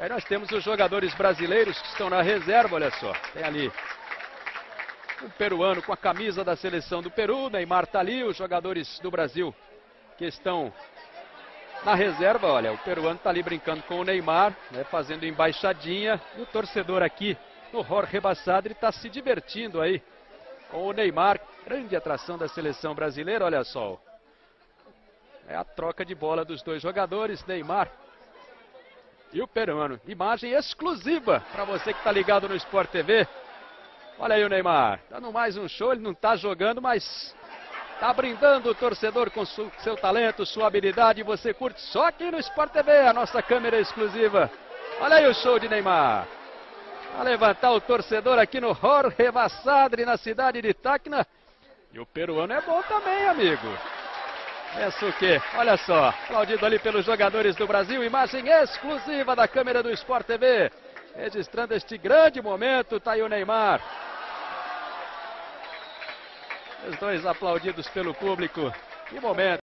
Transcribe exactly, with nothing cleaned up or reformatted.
Aí nós temos os jogadores brasileiros que estão na reserva, olha só. Tem ali um peruano com a camisa da seleção do Peru, Neymar tá ali, os jogadores do Brasil que estão na reserva, olha, o peruano tá ali brincando com o Neymar, né, fazendo embaixadinha, e o torcedor aqui no Jorge Basadre está se divertindo aí com o Neymar, grande atração da seleção brasileira, olha só. É a troca de bola dos dois jogadores, Neymar e o peruano. Imagem exclusiva para você que está ligado no Sport T V. Olha aí o Neymar, dando mais um show, ele não está jogando, mas está brindando o torcedor com su seu talento, sua habilidade. Você curte só aqui no Sport T V, a nossa câmera exclusiva. Olha aí o show de Neymar. A levantar o torcedor aqui no Jorge Basadre, na cidade de Tacna. E o peruano é bom também, amigo. Pensa o quê? Olha só, aplaudido ali pelos jogadores do Brasil, imagem exclusiva da câmera do Sport T V, registrando este grande momento, tá aí o Neymar. Os dois aplaudidos pelo público, que momento.